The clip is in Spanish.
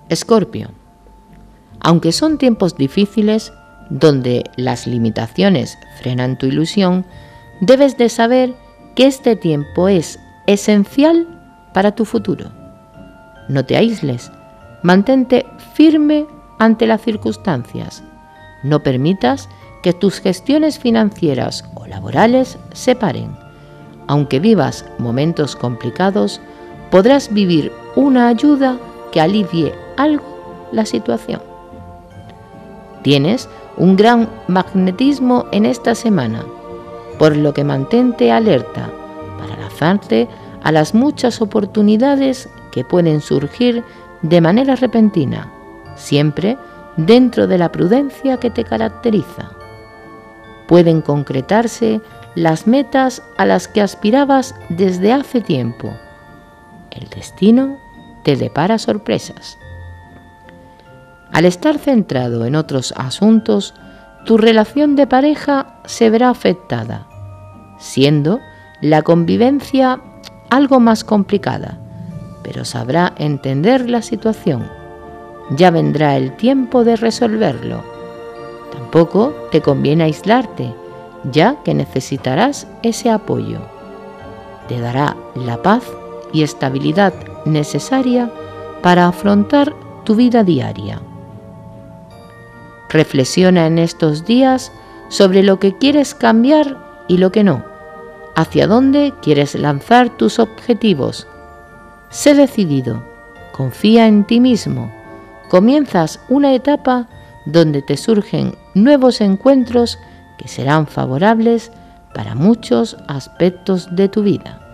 Escorpio. Aunque son tiempos difíciles, donde las limitaciones frenan tu ilusión, debes de saber que este tiempo es esencial para tu futuro. No te aísles, mantente firme ante las circunstancias. No permitas que tus gestiones financieras o laborales se paren. Aunque vivas momentos complicados, podrás vivir una ayuda que alivie algo la situación. Tienes un gran magnetismo en esta semana, por lo que mantente alerta para lanzarte a las muchas oportunidades que pueden surgir de manera repentina, siempre dentro de la prudencia que te caracteriza. Pueden concretarse las metas a las que aspirabas desde hace tiempo. El destino te depara sorpresas. Al estar centrado en otros asuntos, tu relación de pareja se verá afectada, siendo la convivencia algo más complicada, pero sabrá entender la situación. Ya vendrá el tiempo de resolverlo. Tampoco te conviene aislarte, ya que necesitarás ese apoyo. Te dará la paz y estabilidad necesaria para afrontar tu vida diaria. Reflexiona en estos días sobre lo que quieres cambiar y lo que no, hacia dónde quieres lanzar tus objetivos. Sé decidido, confía en ti mismo. Comienzas una etapa donde te surgen nuevos encuentros que serán favorables para muchos aspectos de tu vida.